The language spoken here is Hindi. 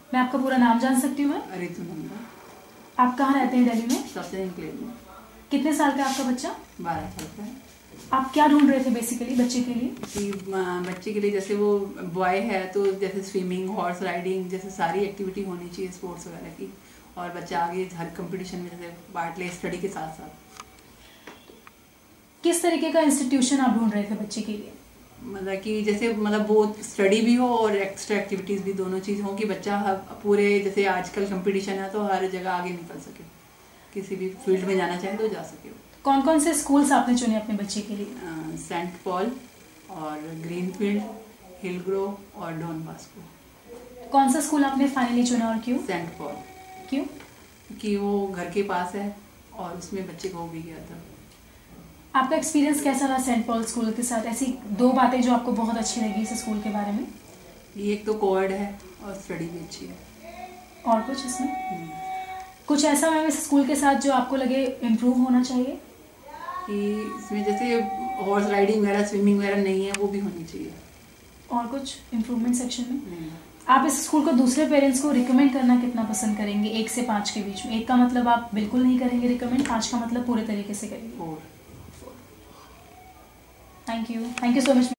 मैं आपका पूरा नाम जान सकती हूँ? मैं रितु नंदा। आप कहाँ रहते हैं दिल्ली में? सबसे एनक्लेव में। कितने साल का आपका बच्चा? 12 साल का है। आप क्या ढूंढ रहे थे बेसिकली बच्चे के लिए? कि बच्चे के लिए जैसे वो बॉय है तो जैसे स्विमिंग, हॉर्स राइडिंग जैसे सारी एक्टिविटी होनी चाहिए स्पोर्ट्स वगैरह की, और बच्चा आगे हर कंपटीशन में जैसे पार्ट ले स्टडी के साथ साथ। किस तरीके का इंस्टीट्यूशन आप ढूंढ रहे थे बच्चे के लिए? मतलब कि जैसे बहुत स्टडी भी हो और एक्स्ट्रा एक्टिविटीज़ भी, दोनों चीज़ हो कि बच्चा पूरे जैसे आजकल कंपटीशन है तो हर जगह आगे निकल सके, किसी भी फील्ड में जाना चाहे तो जा सके। कौन कौन से स्कूल्स आपने चुने अपने बच्चे के लिए? सेंट पॉल और ग्रीनफील्ड, हिलग्रोव और डॉन बास्को। कौन सा स्कूल आपने फाइनली चुना और क्यों? Saint Paul. क्यों? कि वो घर के पास है और उसमें बच्चे को हो भी गया था। आपका एक्सपीरियंस कैसा रहा सेंट पॉल स्कूल के साथ? ऐसी 2 बातें जो आपको बहुत अच्छी लगी इस स्कूल के बारे में? ये एक तो कोवर्ड है और स्टडी भी अच्छी है। और कुछ इसमें कुछ ऐसा मैम इस स्कूल के साथ जो आपको लगे इम्प्रूव होना चाहिए? कि इसमें जैसे हॉर्स राइडिंग वगैरह, स्विमिंग वगैरह नहीं है, वो भी होनी चाहिए। और कुछ इम्प्रूवमेंट सेक्शन में? नहीं। आप इस स्कूल को दूसरे पेरेंट्स को रिकमेंड करना कितना पसंद करेंगे 1 से 5 के बीच में? 1 का मतलब आप बिल्कुल नहीं करेंगे रिकमेंड, 5 का मतलब पूरे तरीके से करेंगे। और थैंक यू सो मच।